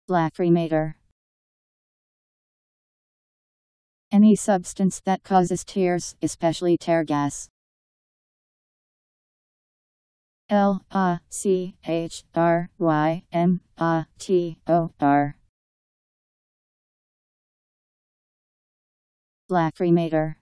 Lachrymator. Any substance that causes tears, especially tear gas. Lachrymator. Lachrymator.